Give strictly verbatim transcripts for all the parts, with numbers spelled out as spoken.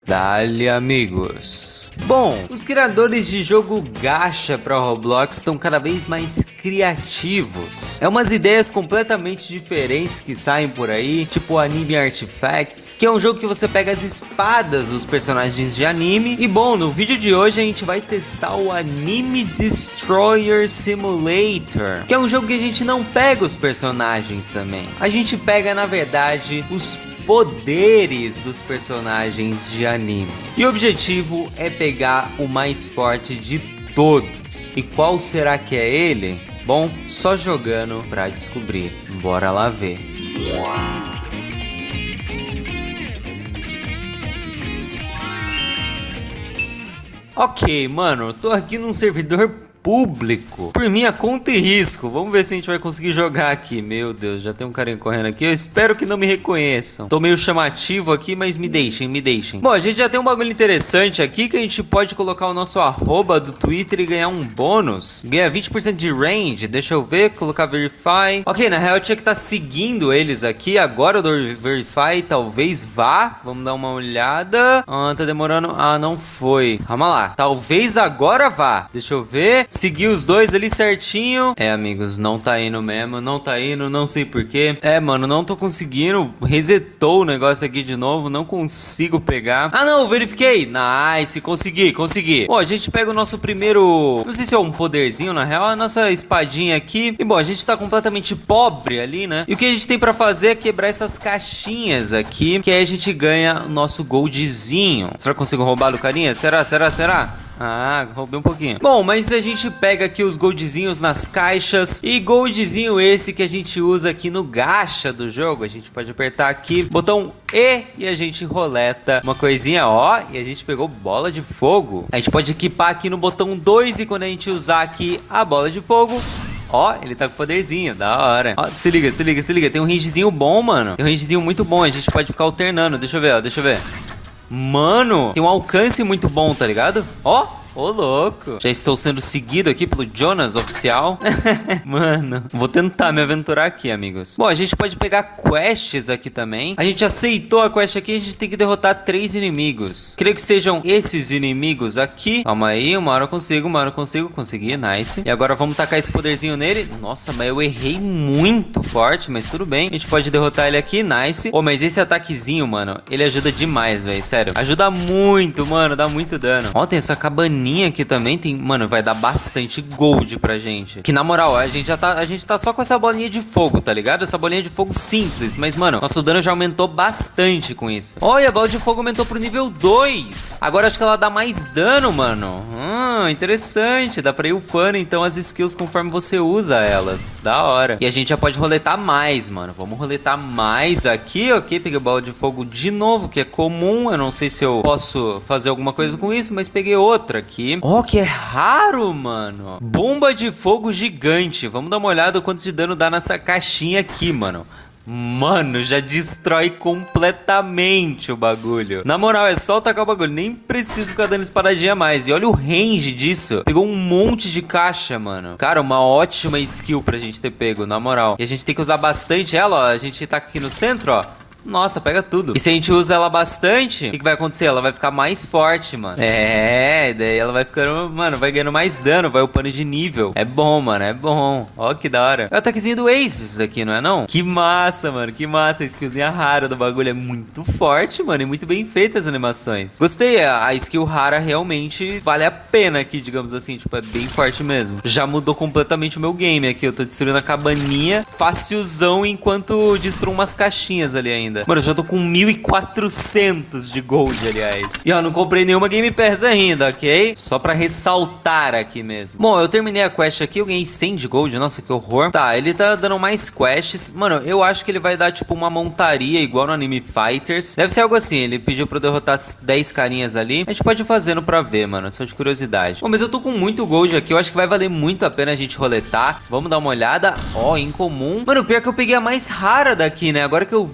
Dale, amigos. Bom, os criadores de jogo gacha para Roblox estão cada vez mais criativos. É umas ideias completamente diferentes que saem por aí, tipo o Anime Artifacts, que é um jogo que você pega as espadas dos personagens de anime. E bom, no vídeo de hoje a gente vai testar o Anime Destroyer Simulator, que é um jogo que a gente não pega os personagens também. A gente pega, na verdade, os poderes dos personagens de anime. E o objetivo é pegar o mais forte de todos. E qual será que é ele? Bom, só jogando pra descobrir. Bora lá ver. Ok, mano, eu tô aqui num servidor público, por minha conta e risco. Vamos ver se a gente vai conseguir jogar aqui. Meu Deus, já tem um carinha correndo aqui. Eu espero que não me reconheçam. Tô meio chamativo aqui, mas me deixem, me deixem. Bom, a gente já tem um bagulho interessante aqui, que a gente pode colocar o nosso arroba do Twitter e ganhar um bônus. Ganha vinte por cento de range. Deixa eu ver, colocar verify. Ok, na real eu tinha que estar seguindo eles aqui. Agora eu dou verify, talvez vá. Vamos dar uma olhada. Ah, tá demorando. Ah, não foi. Calma lá. Talvez agora vá. Deixa eu ver. Segui os dois ali certinho. É, amigos, não tá indo mesmo. Não tá indo, não sei porquê. É, mano, não tô conseguindo. Resetou o negócio aqui de novo. Não consigo pegar. Ah, não, verifiquei. Nice, consegui, consegui. Bom, a gente pega o nosso primeiro... Não sei se é um poderzinho, na real. A nossa espadinha aqui. E, bom, a gente tá completamente pobre ali, né? E o que a gente tem pra fazer é quebrar essas caixinhas aqui. Que aí a gente ganha o nosso goldzinho. Será que eu consigo roubar do carinha? Será, será, será? Ah, roubei um pouquinho. Bom, mas a gente pega aqui os goldzinhos nas caixas. E goldzinho esse que a gente usa aqui no gacha do jogo. A gente pode apertar aqui, botão E, e a gente roleta uma coisinha, ó. E a gente pegou bola de fogo. A gente pode equipar aqui no botão dois. E quando a gente usar aqui a bola de fogo, ó, ele tá com poderzinho, da hora. Ó, se liga, se liga, se liga. Tem um rangezinho bom, mano. Tem um rangezinho muito bom, a gente pode ficar alternando. Deixa eu ver, ó, deixa eu ver. Mano, tem um alcance muito bom, tá ligado? Ó, ô louco. Já estou sendo seguido aqui pelo Jonas oficial. Mano, vou tentar me aventurar aqui, amigos. Bom, a gente pode pegar quests aqui também. A gente aceitou a quest aqui, a gente tem que derrotar três inimigos. Creio que sejam esses inimigos aqui. Calma aí, uma hora eu consigo, uma hora eu consigo. Consegui, nice. E agora vamos tacar esse poderzinho nele. Nossa, mas eu errei muito forte, mas tudo bem. A gente pode derrotar ele aqui, nice. Oh, mas esse ataquezinho, mano, ele ajuda demais, velho, sério. Ajuda muito, mano, dá muito dano. Ó, tem essa cabaninha aqui também, tem, mano, vai dar bastante gold pra gente. Que na moral, a gente já tá, a gente tá só com essa bolinha de fogo, tá ligado? Essa bolinha de fogo simples, mas, mano, nosso dano já aumentou bastante com isso. Olha, a bola de fogo aumentou pro nível dois. Agora acho que ela dá mais dano, mano. Hum, interessante. Dá pra ir upando, então, as skills conforme você usa elas. Da hora. E a gente já pode roletar mais, mano. Vamos roletar mais aqui, ok? Peguei a bola de fogo de novo, que é comum. Eu não sei se eu posso fazer alguma coisa com isso, mas peguei outra aqui. Ó, oh, que é raro, mano. Bomba de fogo gigante. Vamos dar uma olhada quanto de dano dá nessa caixinha aqui, mano. Mano, já destrói completamente o bagulho. Na moral, é só tacar o bagulho. Nem preciso ficar dando espadadinha a mais. E olha o range disso. Pegou um monte de caixa, mano. Cara, uma ótima skill pra gente ter pego, na moral. E a gente tem que usar bastante ela, ó. A gente taca aqui no centro, ó. Nossa, pega tudo. E se a gente usa ela bastante, o que, que vai acontecer? Ela vai ficar mais forte, mano. É, daí ela vai ficando, mano, vai ganhando mais dano, vai upando de nível. É bom, mano, é bom. Ó, que da hora. É o ataquezinho do Ace aqui, não é não? Que massa, mano, que massa. A skillzinha rara do bagulho é muito forte, mano, e muito bem feita as animações. Gostei, a skill rara realmente vale a pena aqui, digamos assim, tipo, é bem forte mesmo. Já mudou completamente o meu game aqui. Eu tô destruindo a cabaninha, facilzão, enquanto destruo umas caixinhas ali ainda. Mano, eu já tô com mil e quatrocentos de gold, aliás. E ó, não comprei nenhuma Game Pass ainda, ok? Só pra ressaltar aqui mesmo. Bom, eu terminei a quest aqui, eu ganhei cem de gold. Nossa, que horror. Tá, ele tá dando mais quests. Mano, eu acho que ele vai dar, tipo, uma montaria igual no Anime Fighters. Deve ser algo assim, ele pediu pra eu derrotar dez carinhas ali. A gente pode ir fazendo pra ver, mano, só de curiosidade. Bom, mas eu tô com muito gold aqui, eu acho que vai valer muito a pena a gente roletar. Vamos dar uma olhada. Ó, incomum. Mano, o pior é que eu peguei a mais rara daqui, né? Agora que eu vi, essa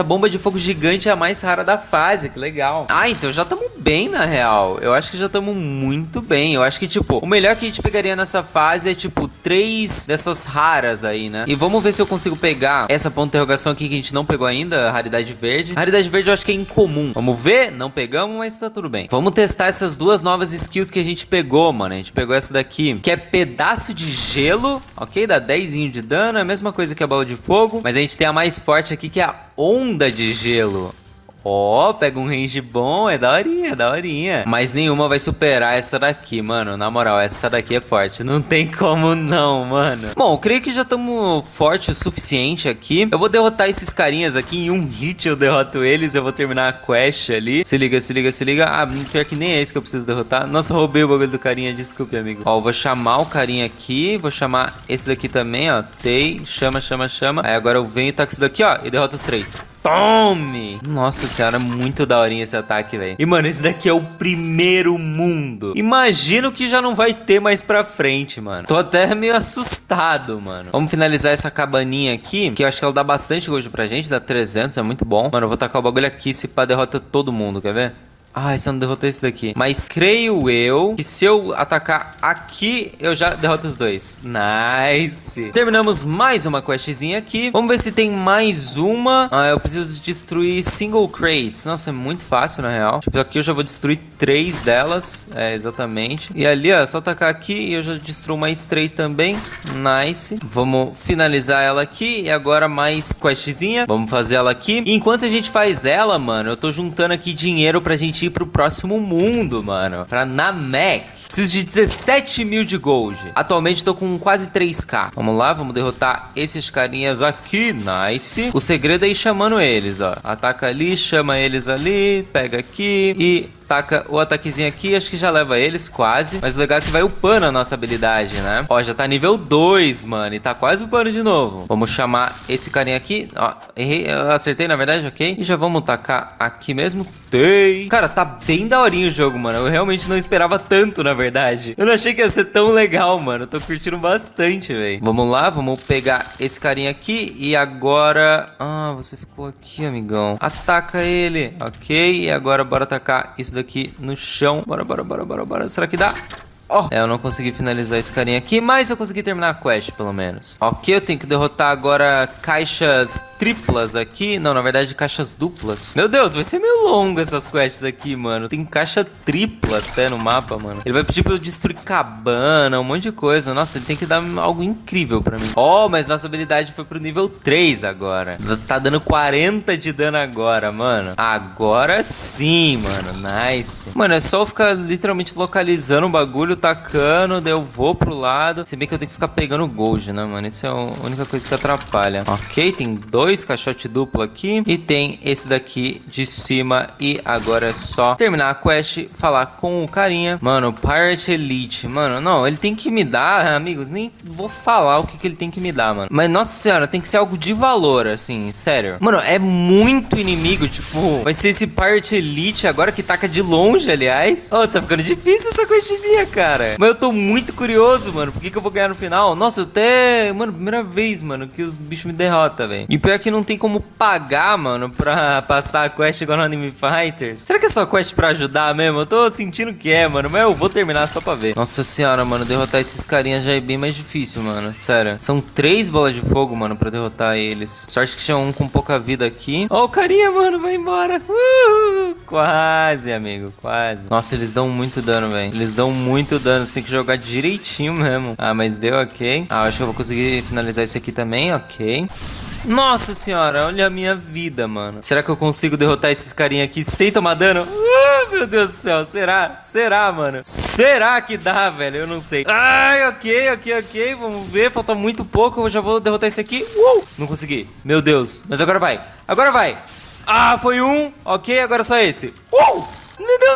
essa bomba de fogo gigante é a mais rara da fase, que legal. Ah, então já estamos bem, na real. Eu acho que já estamos muito bem. Eu acho que, tipo, o melhor que a gente pegaria nessa fase é, tipo, três dessas raras aí, né? E vamos ver se eu consigo pegar essa ponto de interrogação aqui que a gente não pegou ainda, a raridade verde. A raridade verde eu acho que é incomum. Vamos ver? Não pegamos, mas tá tudo bem. Vamos testar essas duas novas skills que a gente pegou, mano. A gente pegou essa daqui, que é pedaço de gelo, ok? Dá dez de dano, é a mesma coisa que a bola de fogo, mas a gente tem a mais forte aqui, que é a onda de gelo. Ó, oh, pega um range bom, é daorinha, é daorinha. Mas nenhuma vai superar essa daqui, mano. Na moral, essa daqui é forte. Não tem como não, mano. Bom, eu creio que já estamos forte o suficiente aqui. Eu vou derrotar esses carinhas aqui. Em um hit eu derroto eles. Eu vou terminar a quest ali. Se liga, se liga, se liga. Ah, pior que nem é esse que eu preciso derrotar. Nossa, roubei o bagulho do carinha. Desculpe, amigo. Ó, eu vou chamar o carinha aqui. Vou chamar esse daqui também, ó. Tei, chama, chama, chama. Aí agora eu venho e taco isso daqui, ó. E derroto os três. Tome! Nossa senhora, muito daorinha esse ataque, velho. E, mano, esse daqui é o primeiro mundo. Imagino que já não vai ter mais pra frente, mano. Tô até meio assustado, mano. Vamos finalizar essa cabaninha aqui, que eu acho que ela dá bastante gold pra gente. Dá trezentos, é muito bom. Mano, eu vou tacar o bagulho aqui, se pá, derrota todo mundo, quer ver? Ah, você não derrotou esse daqui. Mas creio eu que se eu atacar aqui, eu já derroto os dois. Nice. Terminamos mais uma questzinha aqui. Vamos ver se tem mais uma. Ah, eu preciso destruir single crates. Nossa, é muito fácil, na real. Tipo, aqui eu já vou destruir três delas. É, exatamente. E ali, ó, é só atacar aqui e eu já destruo mais três também. Nice. Vamos finalizar ela aqui. E agora mais questzinha. Vamos fazer ela aqui. E enquanto a gente faz ela, mano, eu tô juntando aqui dinheiro pra gente ir pro próximo mundo, mano. Pra Namek. Preciso de dezessete mil de gold. Atualmente tô com quase três K. Vamos lá, vamos derrotar esses carinhas aqui. Nice. O segredo é ir chamando eles, ó. Ataca ali, chama eles ali, pega aqui e taca o ataquezinho aqui. Acho que já leva eles quase. Mas o legal é que vai upando a nossa habilidade, né? Ó, já tá nível dois, mano. E tá quase upando de novo. Vamos chamar esse carinha aqui. Ó, errei. Eu acertei, na verdade, ok? E já vamos tacar aqui mesmo. Tem. Cara, tá bem daorinho o jogo, mano. Eu realmente não esperava tanto, na verdade. Eu não achei que ia ser tão legal, mano. Eu tô curtindo bastante, velho. Vamos lá, vamos pegar esse carinha aqui. E agora... Ah, você ficou aqui, amigão. Ataca ele. Ok. E agora bora atacar isso daqui no chão. Bora, bora, bora, bora, bora. Será que dá? Oh, é, eu não consegui finalizar esse carinha aqui, mas eu consegui terminar a quest, pelo menos. Ok, eu tenho que derrotar agora caixas triplas aqui. Não, na verdade, caixas duplas. Meu Deus, vai ser meio longo essas quests aqui, mano. Tem caixa tripla até no mapa, mano. Ele vai pedir pra eu destruir cabana, um monte de coisa. Nossa, ele tem que dar algo incrível pra mim. Oh, mas nossa habilidade foi pro nível três agora. Tá dando quarenta de dano agora, mano. Agora sim, mano. Nice. Mano, é só eu ficar literalmente localizando o bagulho, tacando, daí eu vou pro lado. Se bem que eu tenho que ficar pegando gold, né, mano? Isso é a única coisa que atrapalha. Ok, tem dois caixote duplo aqui. E tem esse daqui de cima. E agora é só terminar a quest, falar com o carinha. Mano, Pirate Elite. Mano, não, ele tem que me dar, amigos. Nem vou falar o que, que ele tem que me dar, mano. Mas, nossa senhora, tem que ser algo de valor, assim, sério. Mano, é muito inimigo, tipo... Vai ser esse Pirate Elite agora que taca de longe, aliás. Oh, tá ficando difícil essa questzinha, cara. Mas eu tô muito curioso, mano. Por que que eu vou ganhar no final? Nossa, eu até... Mano, primeira vez, mano, que os bichos me derrotam, velho. E pior que não tem como pagar, mano, pra passar a quest igual no Anime Fighters. Será que é só quest pra ajudar mesmo? Eu tô sentindo que é, mano. Mas eu vou terminar só pra ver. Nossa senhora, mano. Derrotar esses carinhas já é bem mais difícil, mano. Sério. São três bolas de fogo, mano, pra derrotar eles. Sorte que tinha um com pouca vida aqui. Ó, oh, o carinha, mano. Vai embora. Uh, quase, amigo. Quase. Nossa, eles dão muito dano, velho. Eles dão muito dano, você tem que jogar direitinho mesmo. Ah, mas deu, ok. Ah, acho que eu vou conseguir finalizar isso aqui também, ok. Nossa senhora, olha a minha vida, mano. Será que eu consigo derrotar esses carinha aqui sem tomar dano? Uh, meu Deus do céu, será? Será, mano? Será que dá, velho? Eu não sei. Ai, ok, ok, ok. Vamos ver, falta muito pouco. Eu já vou derrotar esse aqui. Uh, não consegui. Meu Deus, mas agora vai. Agora vai. Ah, foi um. Ok, agora só esse. Uh! Meu Deus, não foi!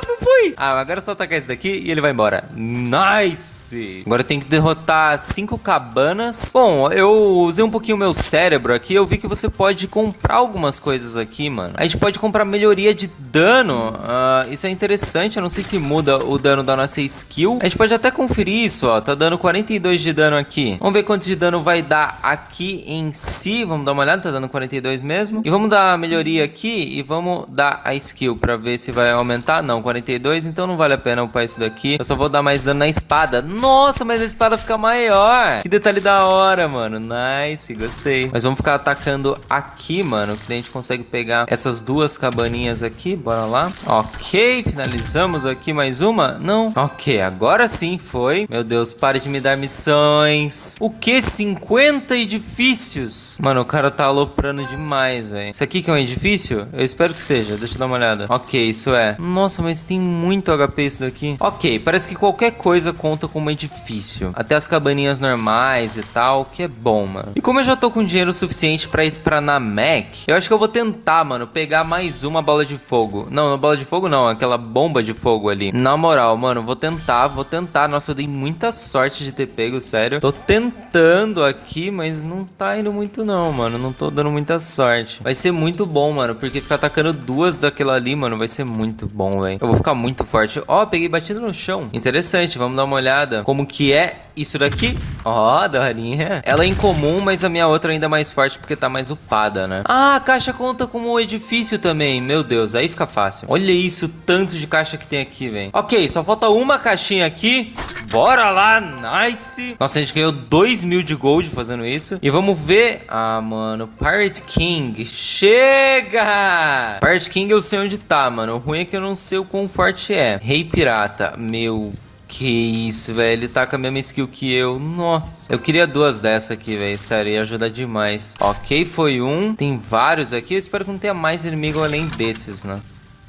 Ui! Ah, agora é só atacar esse daqui e ele vai embora. Nice! Agora eu tenho que derrotar cinco cabanas. Bom, eu usei um pouquinho o meu cérebro aqui. Eu vi que você pode comprar algumas coisas aqui, mano. A gente pode comprar melhoria de dano. Uh, isso é interessante. Eu não sei se muda o dano da nossa skill. A gente pode até conferir isso, ó. Tá dando quarenta e dois de dano aqui. Vamos ver quanto de dano vai dar aqui em si. Vamos dar uma olhada. Tá dando quarenta e dois mesmo. E vamos dar a melhoria aqui e vamos dar a skill pra ver se vai aumentar. Não, quarenta e dois. Então não vale a pena upar isso daqui. Eu só vou dar mais dano na espada. Nossa, mas a espada fica maior. Que detalhe da hora, mano. Nice, gostei. Mas vamos ficar atacando aqui, mano. Que daí a gente consegue pegar essas duas cabaninhas aqui. Bora lá. Ok, finalizamos aqui mais uma. Não. Ok, agora sim foi. Meu Deus, pare de me dar missões. O que? cinquenta edifícios? Mano, o cara tá aloprando demais, velho. Isso aqui que é um edifício? Eu espero que seja. Deixa eu dar uma olhada. Ok, isso é. Nossa, mas tem muito H P isso daqui. Ok, parece que qualquer coisa conta como edifício. Até as cabaninhas normais e tal, que é bom, mano. E como eu já tô com dinheiro suficiente pra ir pra Namek, eu acho que eu vou tentar, mano, pegar mais uma bola de fogo. Não, não bola de fogo não, aquela bomba de fogo ali. Na moral, mano, vou tentar, vou tentar. Nossa, eu dei muita sorte de ter pego, sério. Tô tentando aqui, mas não tá indo muito não, mano. Não tô dando muita sorte. Vai ser muito bom, mano, porque ficar atacando duas daquela ali, mano, vai ser muito bom, velho. Eu vou ficar muito forte. Ó, oh, peguei batido no chão. Interessante, vamos dar uma olhada. Como que é isso daqui? Ó, oh, daorinha. Ela é incomum, mas a minha outra ainda é mais forte porque tá mais upada, né? Ah, a caixa conta como um edifício também. Meu Deus, aí fica fácil. Olha isso, tanto de caixa que tem aqui, velho. Ok, só falta uma caixinha aqui. Bora lá, nice. Nossa, a gente ganhou dois mil de gold fazendo isso. E vamos ver. Ah, mano, Pirate King. Chega! Pirate King eu sei onde tá, mano. O ruim é que eu não sei o quão forte é. Rei Pirata. Meu... Que isso, velho. Ele tá com a mesma skill que eu. Nossa. Eu queria duas dessa aqui, velho. Sério, ia ajudar demais. Ok, foi um. Tem vários aqui. Eu espero que não tenha mais inimigo além desses, né?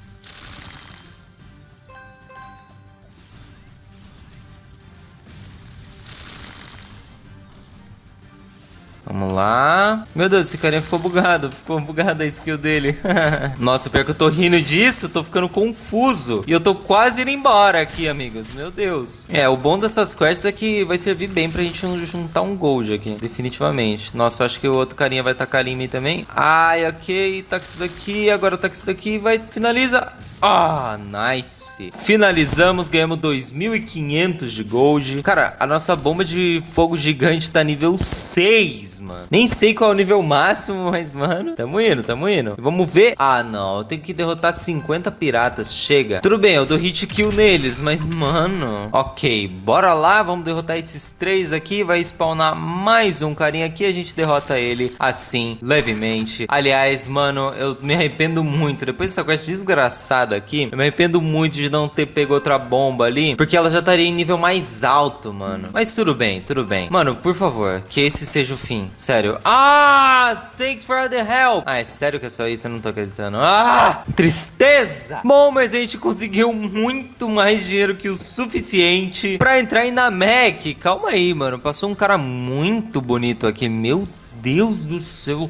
Vamos lá. Meu Deus, esse carinha ficou bugado. Ficou bugada a skill dele. Nossa, pior que eu tô rindo disso, tô ficando confuso. E eu tô quase indo embora aqui, amigos. Meu Deus. É, o bom dessas quests é que vai servir bem pra gente juntar um gold aqui. Definitivamente. Nossa, eu acho que o outro carinha vai tacar ali em mim também. Ai, ok. Tá com isso daqui. Agora tá com isso daqui. Vai, finaliza. Ah, nice. Finalizamos, ganhamos dois mil e quinhentos de gold. Cara, a nossa bomba de fogo gigante tá nível seis, mano. Nem sei qual é o nível máximo, mas, mano, tamo indo, tamo indo. Vamos ver. Ah, não, eu tenho que derrotar cinquenta piratas, chega. Tudo bem, eu dou hit kill neles, mas, mano... Ok, bora lá, vamos derrotar esses três aqui. Vai spawnar mais um carinha aqui, a gente derrota ele assim, levemente. Aliás, mano, eu me arrependo muito. Depois dessa quest desgraçada aqui, eu me arrependo muito de não ter pego outra bomba ali, porque ela já estaria em nível mais alto, mano. Mas tudo bem, tudo bem. Mano, por favor, que esse seja o fim. Sério. Ah, thanks for the help. Ah, é sério que é só isso? Eu não tô acreditando. Ah, tristeza. Bom, mas a gente conseguiu muito mais dinheiro que o suficiente pra entrar em Namek. Calma aí, mano. Passou um cara muito bonito aqui. Meu Deus do céu.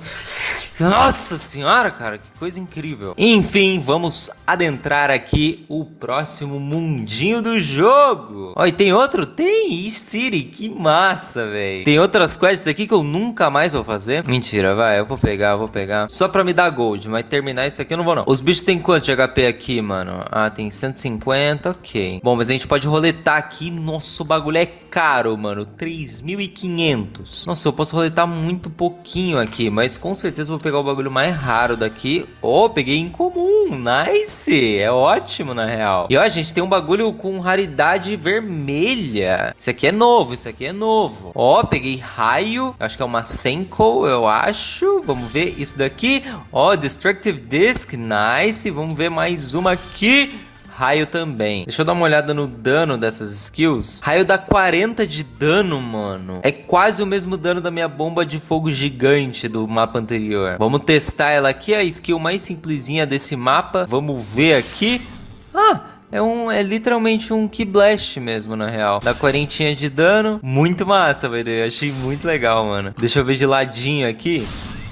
Nossa senhora, cara, que coisa incrível. Enfim, vamos adentrar aqui o próximo mundinho do jogo. Ó, e tem outro? Tem, East City, que massa, velho. Tem outras quests aqui que eu nunca mais vou fazer. Mentira, vai, eu vou pegar, eu vou pegar. Só pra me dar gold, mas terminar isso aqui eu não vou não. Os bichos tem quanto de H P aqui, mano? Ah, tem cento e cinquenta, ok. Bom, mas a gente pode roletar aqui. Nossa, o bagulho é caro, mano. três mil e quinhentos. Nossa, eu posso roletar muito pouquinho aqui, mas com certeza vou pegar o bagulho mais raro daqui. Oh, peguei incomum. Nice. É ótimo, na real. E ó, a gente tem um bagulho com raridade vermelha. Isso aqui é novo, isso aqui é novo. Ó, peguei raio. Acho que é uma Senko, eu acho. Vamos ver isso daqui. Ó, Destructive Disc. Nice. Vamos ver mais uma aqui. Raio também. Deixa eu dar uma olhada no dano dessas skills. Raio dá quarenta de dano, mano. É quase o mesmo dano da minha bomba de fogo gigante do mapa anterior. Vamos testar ela aqui, a skill mais simplesinha desse mapa. Vamos ver aqui. Ah, é um, é literalmente um Ki Blast mesmo, na real. Dá quarenta de dano. Muito massa, velho. Eu achei muito legal, mano. Deixa eu ver de ladinho aqui.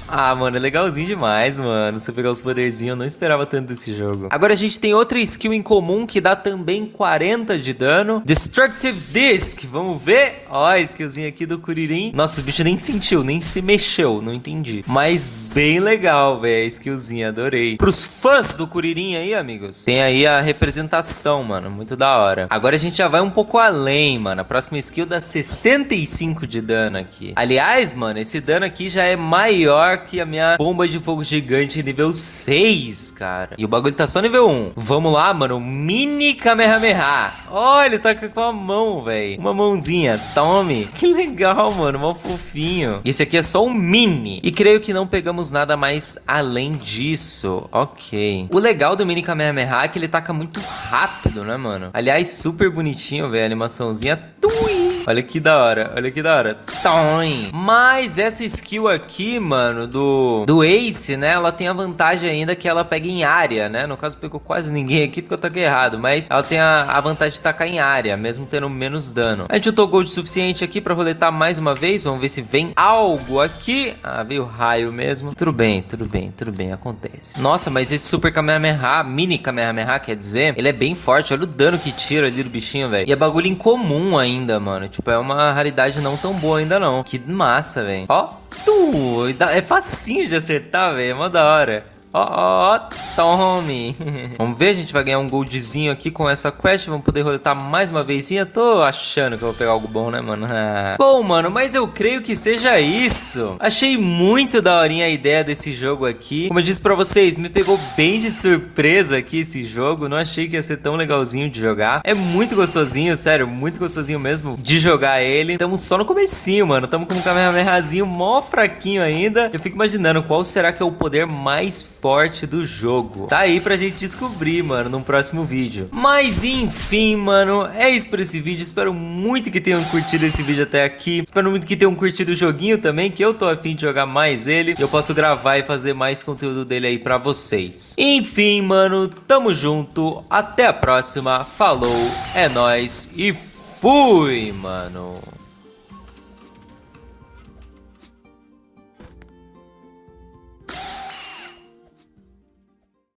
Ah, mano, é legalzinho demais, mano. Você pegar os poderzinhos, eu não esperava tanto desse jogo. Agora a gente tem outra skill em comum que dá também quarenta de dano. Destructive Disc, vamos ver? Ó, a skillzinha aqui do Kuririn. Nossa, o bicho nem sentiu, nem se mexeu, não entendi. Mas bem legal, velho, a skillzinha, adorei. Pros fãs do Kuririn aí, amigos, tem aí a representação, mano, muito da hora. Agora a gente já vai um pouco além, mano. A próxima skill dá sessenta e cinco de dano aqui. Aliás, mano, esse dano aqui já é maior que a minha bomba de fogo gigante nível seis, cara. E o bagulho tá só nível um. Vamos lá, mano. Mini Kamehameha. Olha, ele tá com a mão, velho. Uma mãozinha. Tome. Que legal, mano. Mó fofinho. Esse aqui é só um mini. E creio que não pegamos nada mais além disso. Ok. O legal do Mini Kamehameha é que ele taca muito rápido, né, mano? Aliás, super bonitinho, velho. A animaçãozinha. Tui. Olha que da hora, olha que da hora. Toim. Mas essa skill aqui, mano, do, do Ace, né? Ela tem a vantagem ainda que ela pega em área, né? No caso, pegou quase ninguém aqui porque eu taquei errado. Mas ela tem a, a vantagem de tacar em área, mesmo tendo menos dano. A gente utou gold suficiente aqui pra roletar mais uma vez. Vamos ver se vem algo aqui. Ah, veio raio mesmo. Tudo bem, tudo bem, tudo bem, acontece. Nossa, mas esse Super Kamehameha, Mini Kamehameha, quer dizer, ele é bem forte. Olha o dano que tira ali do bichinho, velho. E é bagulho incomum ainda, mano. Tipo, é uma raridade não tão boa ainda não. Que massa, velho. Ó, tu, é facinho de acertar, velho. É mó da hora. Ó, ó, ó, tome. Vamos ver, a gente vai ganhar um goldzinho aqui com essa quest. Vamos poder roletar mais uma vezinha. Tô achando que eu vou pegar algo bom, né, mano? Bom, mano, mas eu creio que seja isso. Achei muito daorinha a ideia desse jogo aqui. Como eu disse pra vocês, me pegou bem de surpresa aqui esse jogo. Não achei que ia ser tão legalzinho de jogar. É muito gostosinho, sério, muito gostosinho mesmo de jogar ele. Tamo só no comecinho, mano. Tamo com um Kamehamehazinho mó fraquinho ainda. Eu fico imaginando qual será que é o poder mais forte forte do jogo. Tá aí pra gente descobrir, mano, num próximo vídeo. Mas enfim, mano, é isso por esse vídeo. Espero muito que tenham curtido esse vídeo até aqui. Espero muito que tenham curtido o joguinho também, que eu tô a fim de jogar mais ele. Eu posso gravar e fazer mais conteúdo dele aí pra vocês. Enfim, mano, tamo junto. Até a próxima. Falou, é nóis e fui, mano.